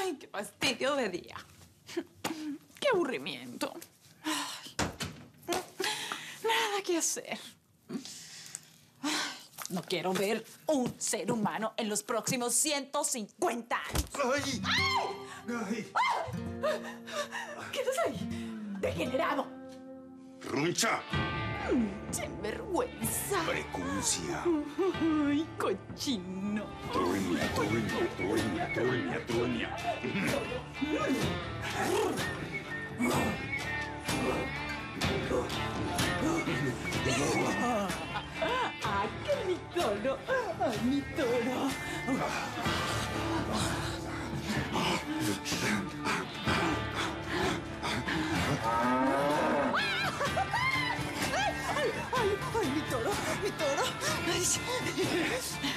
Ay, qué fastidio de día. Qué aburrimiento. Ay, nada que hacer. Ay, no quiero ver un ser humano en los próximos 150 años. ¡Ay! ¡Ay! ¿Qué haces ahí? ¡Degenerado! ¡Runcha! ¡Sinvergüenza! ¡Precuncia! ¡Ay, cochino! ¡Truña, truña, truña, truña, truña! ¡Ay, qué mi toro! ¡Ay, mi toro! ¡Ay, mi toro! ¡Mi toro! ¡Ay!